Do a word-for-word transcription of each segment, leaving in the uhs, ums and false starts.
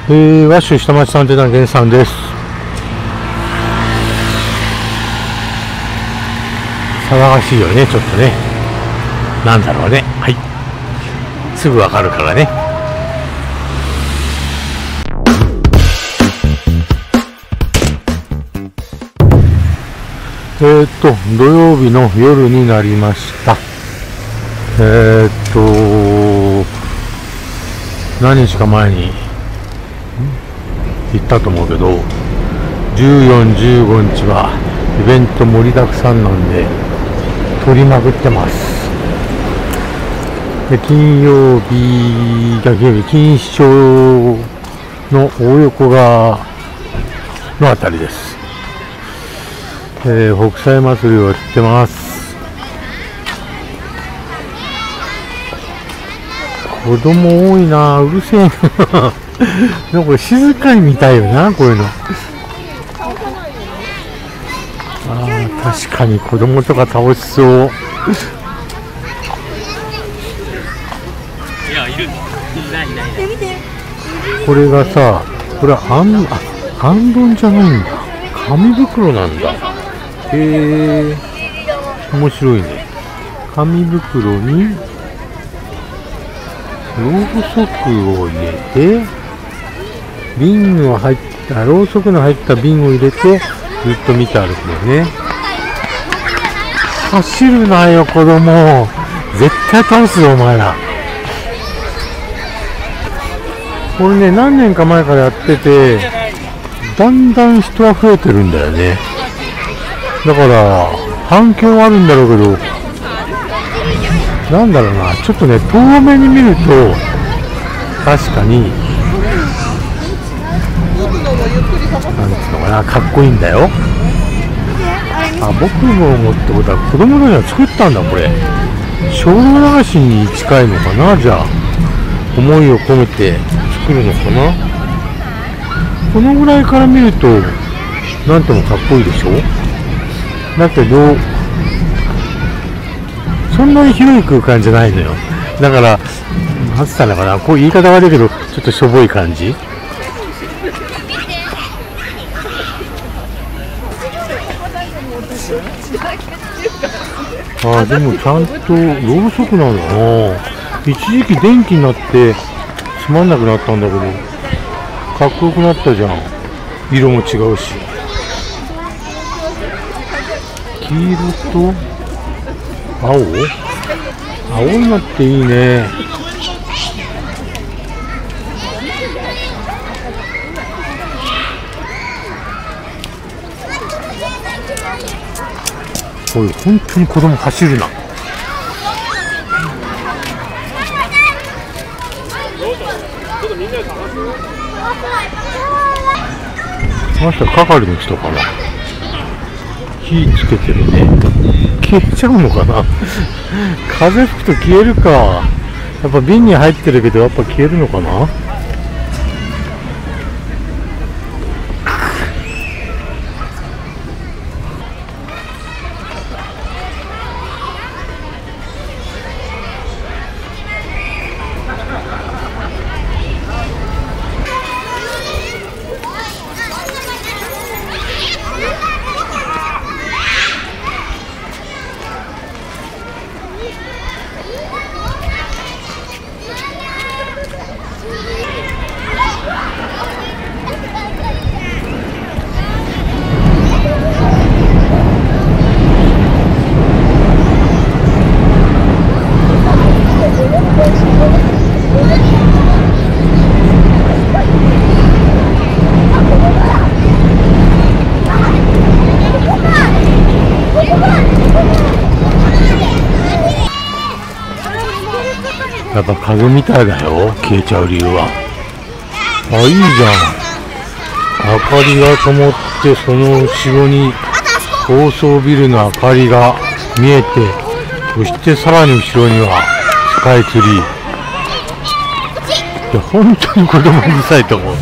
えー、ワッシュ下町探偵団源さんです。騒がしいよね、ちょっとね。なんだろうね。はい。すぐわかるからね。えーっと、土曜日の夜になりました。えーっと、何日か前に言ったと思うけど、じゅうよっか、じゅうごにちはイベント盛りだくさんなんで、取りまくってます。で、金曜日が錦糸町の大横川のあたりです。えー、北斎祭りをやってます。子供多いな、うるせえな。なんか静かに見たいよな、こういうの。ああ、確かに子供とか楽しそう。これがさ、これはあん、あ、あんどんじゃないんだ。紙袋なんだ。へえ、面白いね。紙袋にろうそくを入れて、瓶の入った、ろうそくの入った瓶を入れて、ずっと見て歩くのね。走るなよ、子供。絶対倒すよ、お前ら。これね、何年か前からやってて、だんだん人は増えてるんだよね。だから、反響はあるんだろうけど、なんだろうな、ちょっとね、遠目に見ると、確かに、なんつうのかな、かっこいいんだよ。あ、僕も思ってことは、子供のには作ったんだ、これ。精霊流しに近いのかな、じゃあ。思いを込めて作るのかな。このぐらいから見ると、なんともかっこいいでしょ。だけど、そんなに広い空間じゃないのよ。だから、なんつったのかな、こう言い方悪いけど、ちょっとしょぼい感じ。ああ、でもちゃんとろうそくなんだな。一時期電気になってつまんなくなったんだけど、かっこよくなったじゃん。色も違うし。黄色と青？青いのっていいね。おい、本当に子供走るな。ました係の人かな。火つけてるね。消えちゃうのかな。風吹くと消えるか。やっぱ瓶に入ってるけど、やっぱ消えるのかな。やっぱ風みたいだよ、消えちゃう理由は。あ、いいじゃん。明かりが灯って、その後ろに高層ビルの明かりが見えて、そしてさらに後ろにはスカイツリー。いや、本当に子供うるさいと思う。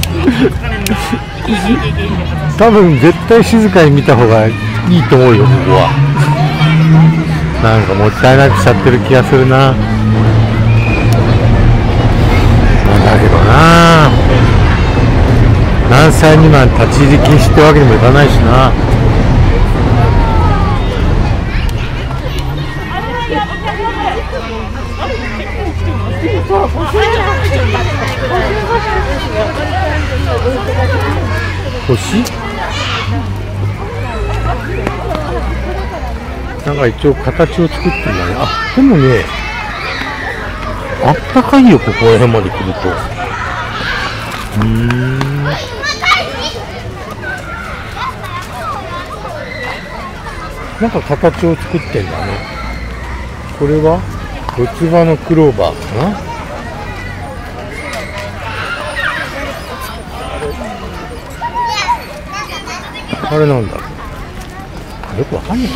多分絶対静かに見た方がいいと思うよ、ここは。なんかもったいなくしちゃってる気がするな。だけどな、 んさんにばん立ち入り禁止ってわけにもいかないしな。星なんか一応形を作ってるんだね。あ、でもね、あったかいよ、ここら辺まで来ると。うーん。なんか形を作ってんだね。これは四つ葉のクローバーかな。あれなんだろう。よくわかんないな。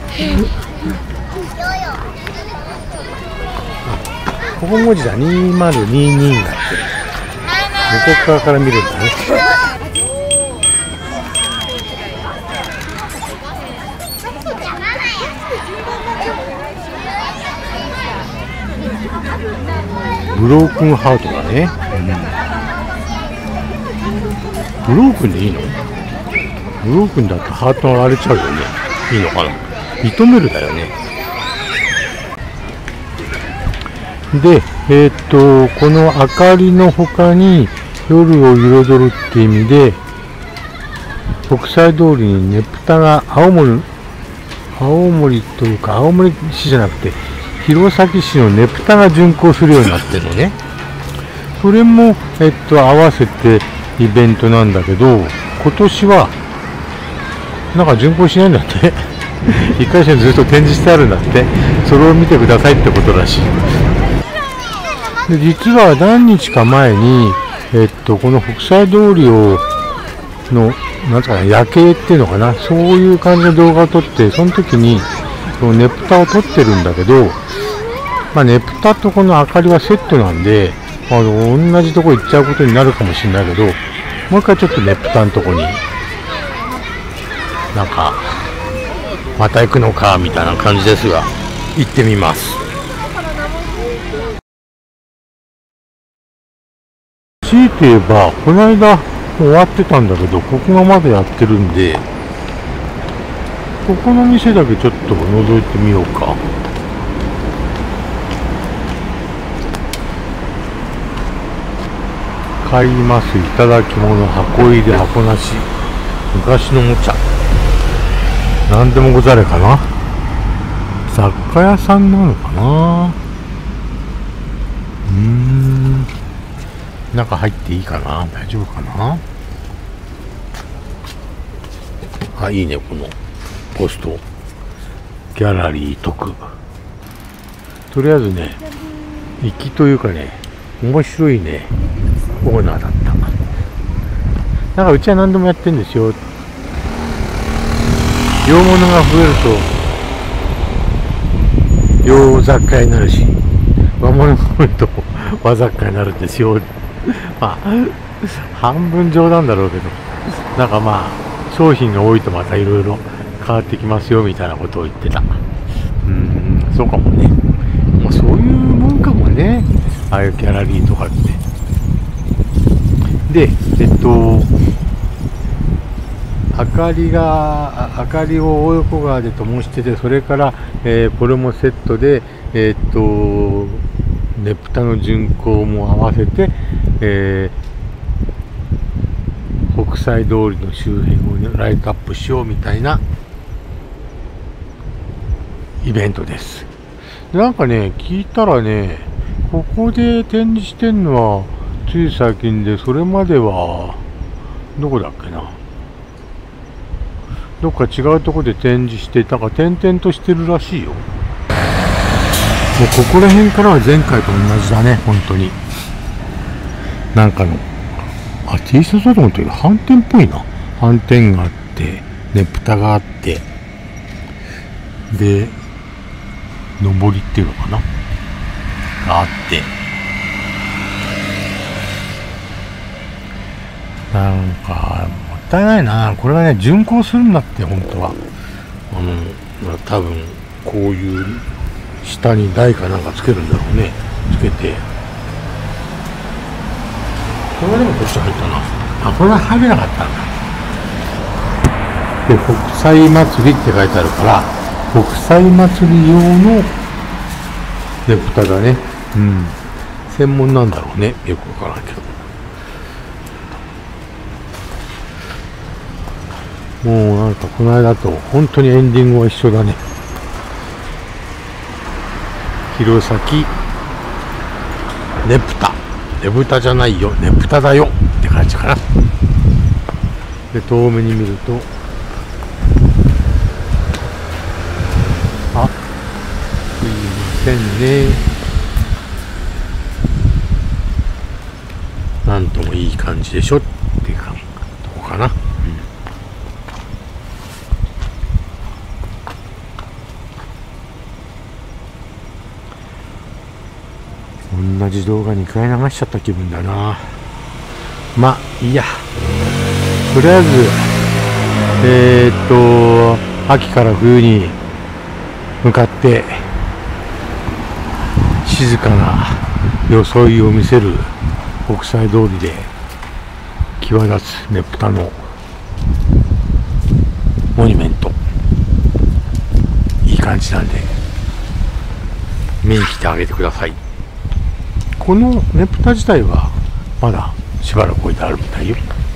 ここ文字だ。にまるににになってる。向こう側から見るんだね。ブロークンハートだね。うん、ブロークンでいいの？ブロークンだとハートが割れちゃうよね。いいのかな？認めるだよね。で、えー、っとこの明かりの他に夜を彩るって意味で、国際通りにねぷたが青森青森というか青森市じゃなくて弘前市のねぷたが巡行するようになってるのね。それも、えっと、合わせてイベントなんだけど、今年はなんか巡行しないんだって一回戦ずっと展示してあるんだって。それを見てくださいってことらしい。で実は何日か前に、えっと、この国際通りをのなんか夜景っていうのかな、そういう感じの動画を撮って、その時にそのねぷたを撮ってるんだけど、まあ、ねぷたとこの明かりはセットなんで、あの同じとこ行っちゃうことになるかもしれないけど、もう一回ちょっとねぷたのとこになんかまた行くのかみたいな感じですが、行ってみます。強いて言えばこの間終わってたんだけど、ここがまだやってるんで、ここの店だけちょっと覗いてみようか。買います。いただき物、箱入り箱なし、昔のおもちゃ、なんでもござれかな。雑貨屋さんなのかな。うーん、中入っていいかな、大丈夫かな。あ、いいね、このポスト。ギャラリー特。とりあえずね、粋というかね、面白いね、オーナーだった。なんかうちは何でもやってるんですよ。洋物が増えると洋雑貨屋になるし、和物が増えると和雑貨になるんですよ。まあ半分冗談だろうけど、なんかまあ商品が多いとまたいろいろ変わってきますよみたいなことを言ってた。うーん、そうかもね。まあ、そういうもんかもね、ああいうギャラリーとかって。で、えっと明かりが明かりを大横川で灯してて、それから、えー、これもセットで、えー、っとねぷたの巡行も合わせて、えー、国際通りの周辺をライトアップしようみたいなイベントです。なんかね、聞いたらね、ここで展示してるのはつい最近で、それまではどこだっけな、どっか違うところで展示して、なんか点々としてるらしいよ。もうここら辺からは前回と同じだね、本当に。なんかの、あ、T シャツだと思ったけど、斑点っぽいな。斑点があって、ねぷたがあって、で、上りっていうのかながあって、なんか、もったいないな。これはね、巡行するんだって、本当は。あの、まあ、多分、こういう、下に台かなんかつけるんだろうね。つけて。これはでもこっち入ったな。 あ、これは入れなかったんだ。で、国際祭りって書いてあるから、国際祭り用のねぷただね。うん。専門なんだろうね。よくわからんけど。もうなんかこの間と本当にエンディングは一緒だね。弘前ねぷた。ねぶたじゃないよ。ねぷただよって感じかな。で、遠目に見ると、あ、すいませんね。なんともいい感じでしょっていうか、どこかな。うん、同じ動画にかい流しちゃった気分だな。まあいいや。とりあえずえー、っと秋から冬に向かって静かな装いを見せる国際通りで際立つねぷたのモニュメント、いい感じなんで見に来てあげてください。このねぷた自体はまだしばらく置いてあるみたいよ。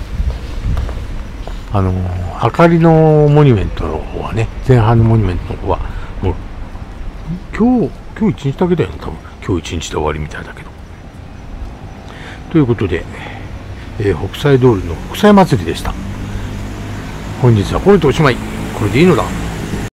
あの明かりのモニュメントの方はね、前半のモニュメントの方はもう今日今日一日だけだよね。多分今日一日で終わりみたいだけど。ということで、えー、北斎通りの北斎祭りでした。本日はこれでおしまい。これでいいのだ。